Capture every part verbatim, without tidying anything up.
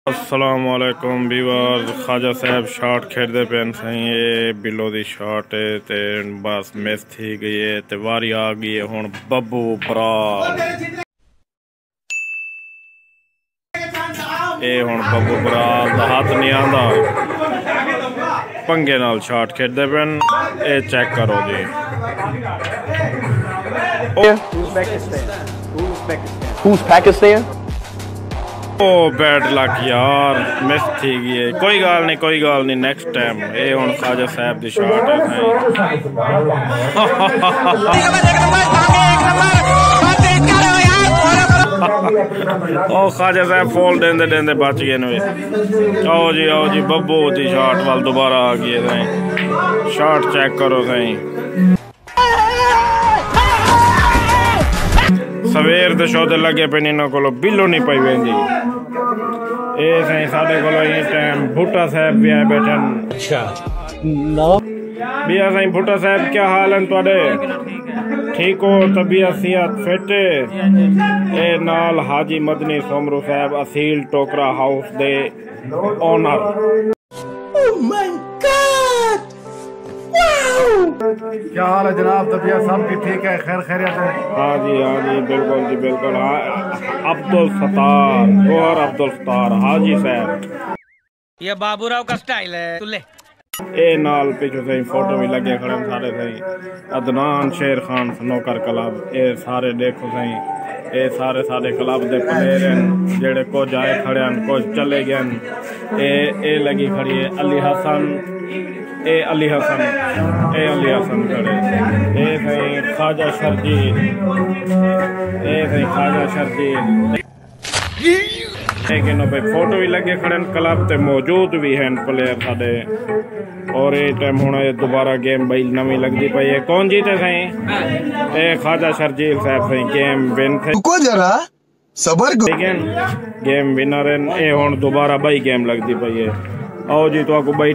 अस्सलाम वालेकुम viewers, Khwaja Sahab shot खेडते पे सही ये बिलो दी शॉट है ते बस मिस थी गई है ते वारी आ गई है हुण बब्बू बराल ए हुण बब्बू बराल दा हाथ नहीं आंदा पंगे नाल शॉट खेडते पे ए चेक करो जी। Who's Pakistan? ओ बैड लक यार, मिस थी गई है। कोई गाल नहीं कोई गाल नहीं, नेक्स्ट टाइम ये हुण ख्वाजा साहब दी शॉट है। ओ ख्वाजा साहब फॉल देंदे देंदे बच गए ने। आओ जी आओ जी, बब्बू दी शॉट वाल दोबारा आ गई है। शॉट चेक करो सही, सवेर दे शोदे लगे पे इन्हों को बिलो नहीं पाई वेंदी। ए सही साडे को टाइम भुट्टा साहब भी आए बैठन। अच्छा बिया सही भुट्टा साहब, क्या हाल है तुहाडे? ठीक हो? तबीयत सेहत फिट? ए नाल हाजी मदनी सोमरू साहब असील टोकरा हाउस दे ओनर। ओह माय गॉड, क्या हाल है जनाब? तबीयत सबकी ठीक है? खैर खैरियत है? हाँ जी हाँ जी बिल्कुल जी बिल्कुल। हाँ अब्दुल सत्तार, गोहर अब्दुल सत्तार हाजी साहब, ये बाबूराव का स्टाइल है। तुले ए नाल पीछे सही फोटो भी लगे खड़े सारे सही। अदनान शेर खान सनोकर क्लब, ए सारे देखो सही, ए सारे सारे क्लब दे प्लेयर हैं जेड़े कुछ आए खड़े हैं कुछ चले गए। ए ए लगी खड़ी है अली हसन, ए अली हसन ए अली हसन खड़े। ए सही ख्वाजा शरजील, ए सही ख्वाजा शरजील, लेकिन भाई फोटो भी लगे खड़े क्लब ते मौजूद भी हैं प्लेयर साडे। और ये टाइम हुण दोबारा गेम भाई नवी लगती पई है। कौन जीते सही? ए ख्वाजा शरजील साहब सही गेम विन थे। रुको जरा सबर करो, लेकिन गेम विनर है। ए हुण दोबारा भाई गेम लगती पई है। आओ जी तो भाई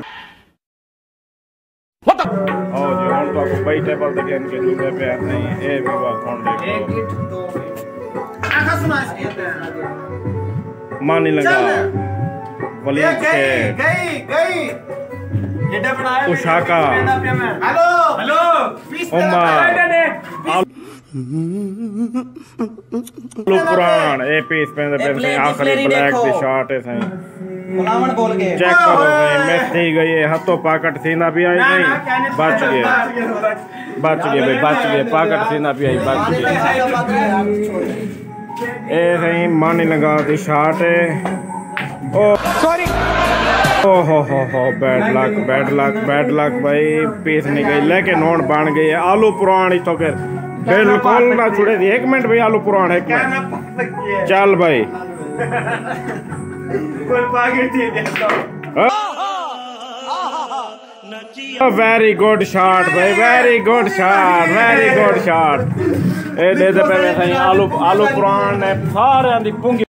आओ जी हुण तो भाई टेबल ते गेम के जूते पे नहीं। ए भी बात कौन देखो मानी लगा वलीद से गई गई उशाका हेलो हेलो उमर आलू पुराण ए पीस पे पे आखिरी ब्लैक दी शॉट है सही। गुलामन बोल के चेक करो सही, मिस थी गई है। हाथों पाकट सीना भी आई नहीं, बच गए बच गए भाई बच गए। पाकट सीना भी आई बच गए। ए सही मानी लगा दी शॉट है। ओ सॉरी, ओ हो हो हो bad luck bad luck bad luck भाई, पीस नहीं गई लेकिन नोट बन गई है। आलू पुराण तो फिर बिल्कुल ना छुड़े थी। एक मिनट भाई आलू पुराण एक मिनट चल भाई। वेरी गुड शॉट भाई, very good shot, very good shot. ए दे दे पे आलू आलू पुराण ने सारे दी पुंगी